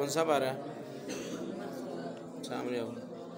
sabar ya. Assalamualaikum.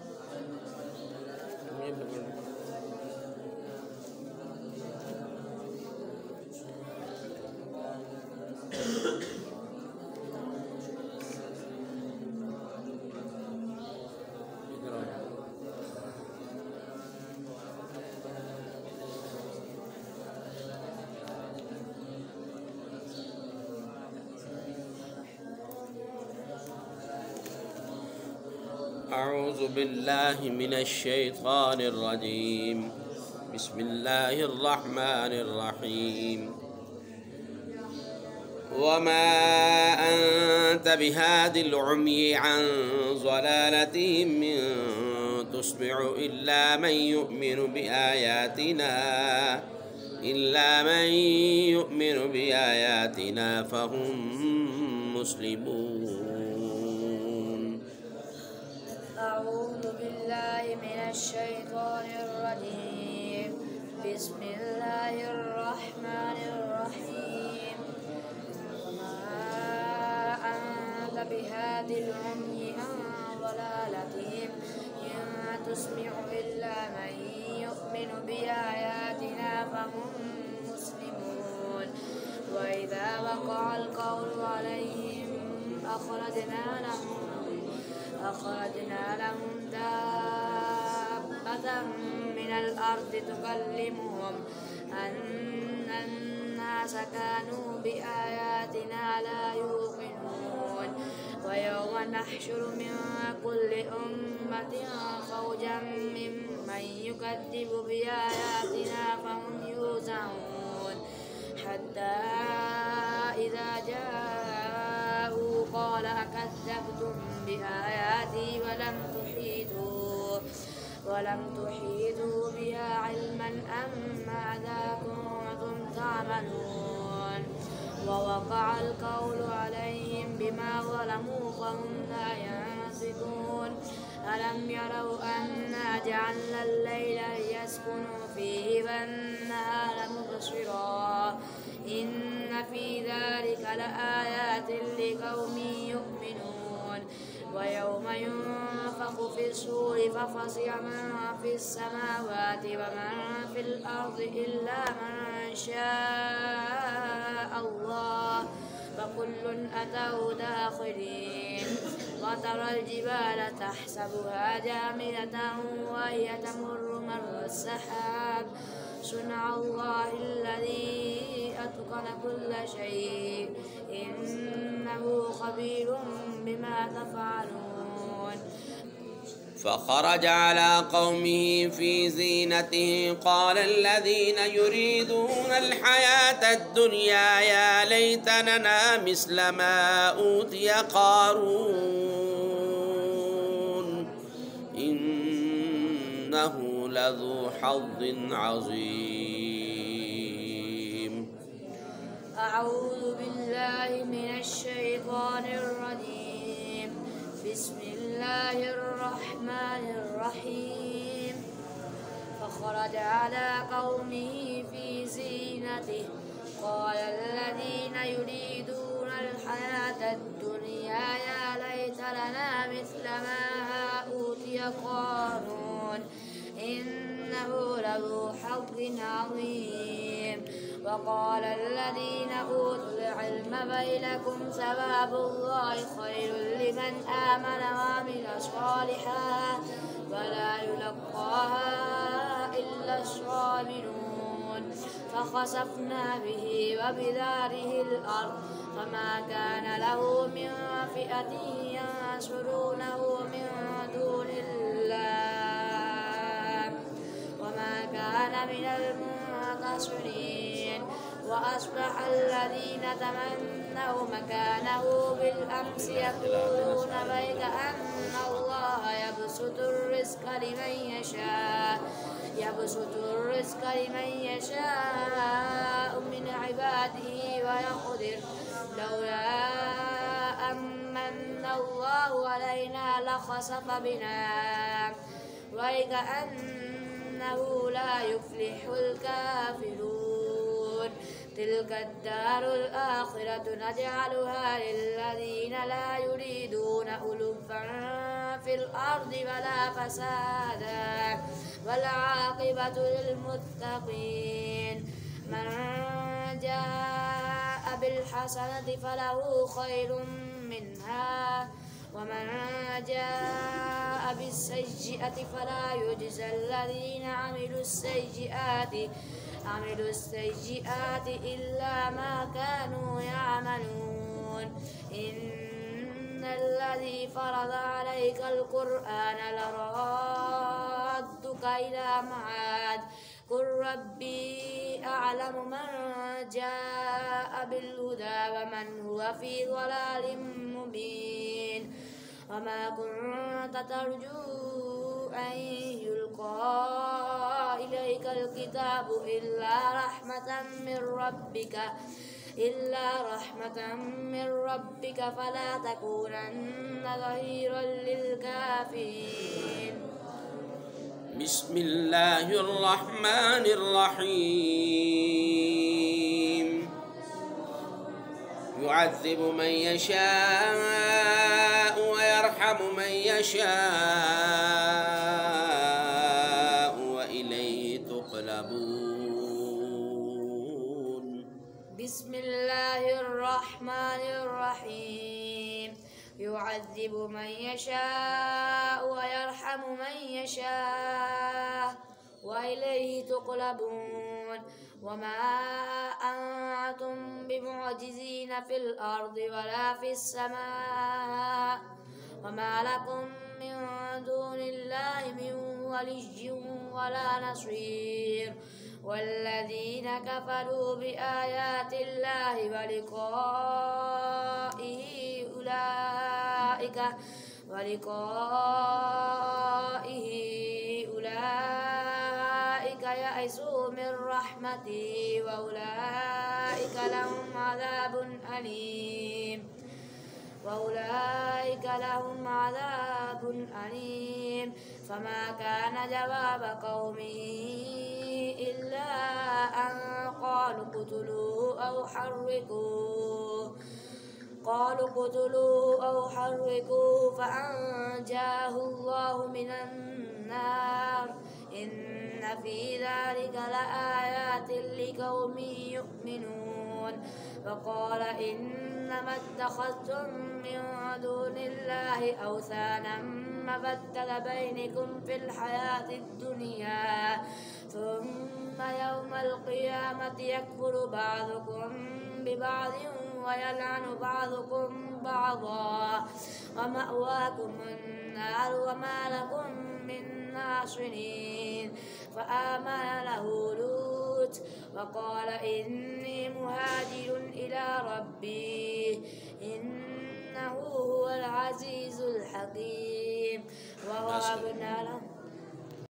أعوذ بالله من الشيطان الرجيم. بسم الله الرحمن الرحيم. وما أنت بهاد العمي عن ضلالتهم من تسمع إلا من يؤمن بآياتنا فهم مسلمون. أعوذ بالله من الشيطان الرجيم. بسم الله الرحمن الرحيم. وما أنت بهاد العمي عن ضلالتهم إن تسمع إلا من يؤمن بآياتنا فهم مسلمون. وإذا وقع القول عليهم أخرجنا لهم دابة من الأرض تكلمهم أن الناس كانوا بآياتنا لا يوقنون. ويوم نحشر من كل أمة فوجا ممن يكذب بآياتنا فهم يوزعون. حتى إذا جاءوا قال أكذبتم بآياتي ولم تحيطوا بها علما أم ماذا كنتم تعملون. ووقع القول عليهم بما ظلموا فهم لا ينطقون. ألم يروا أنا جعلنا الليل ليسكنوا فيه والنهار مبصرا إن في ذلك لآيات لقوم يؤمنون. ويوم ينفخ في الصور ففزع من في السماوات ومن في الأرض إلا من شاء الله فكل أتوا داخلين. وترى الجبال تحسبها جامدة وهي تمر مر السحاب صنع الله الذي أتقن كل شيء إنه خبير بما تفعلون. فخرج على قومه في زينته قال الذين يريدون الحياة الدنيا يا ليت لنا مثل ما أوتي قارون إنه لذو حظ عظيم. أعوذ بالله من الشيطان الرجيم. بسم الله الرحمن الرحيم. فخرج على قومه في زينته قال الذين يريدون الحياة الدنيا يا ليت لنا مثل ما أوتي قارون إنه لذو حظ عظيم. وقال الذين أوتوا العلم ويلكم ثواب الله خير لمن آمن وعمل صالحا ولا يلقاها إلا الصابرون. فخسفنا به وبداره الأرض فما كان له من فئة ينصرونه من دون الله وما كان من المنتصرين. وأصبح الذين تمنوا مكانه بالأمس يقولون ويك أن الله يبسط الرزق لمن يشاء من عباده ويقدر لولا أمن الله علينا لخسف بنا ويكأنه لا يفلح الكافرون. تلك الدار الآخرة نجعلها للذين لا يريدون علوا في الأرض ولا فسادا والعاقبة للمتقين من جاء بالحسنة فله خير منها ومن جاء بالسيئة فلا يجزى الذين عملوا السيئات إلا ما كانوا يعملون إن الذي فرض عليك القرآن لرادك إلى معاد قل ربي أعلم من جاء بالهدى ومن هو في ضلال مبين وما كنت ترجو أن يلقى إليك الكتاب إلا رحمة من ربك فلا تكونن ظهيرا للكافرين. بسم الله الرحمن الرحيم يعذب من يشاء ويرحم من يشاء وإليه تقلبون. بسم الله الرحمن الرحيم يعذب من يشاء ويرحم من يشاء وإليه تقلبون وما أنتم بمعجزين في الأرض ولا في السماء وما لكم من دون الله من ولي ولا نصير والذين كفروا بآيات الله ولقائه أولئك يئسوا من رحمتي وأولئك لهم عذاب أليم فما كان جواب قومه إلا أن قالوا اقتلوه أو حرقوه فأنجاه الله من النار إن في ذلك لآيات لقوم يؤمنون وقال إنما اتخذتم من دون الله أوثانا مودة بينكم في الحياة الدنيا ثم يوم القيامة يكفر بعضكم ببعض ويلعن بعضكم بعضا ومأواكم النار وما لكم من ناصرين فآمن له لوط وقال إني مهاجر إلى ربي إنه هو العزيز الحكيم ووهبنا له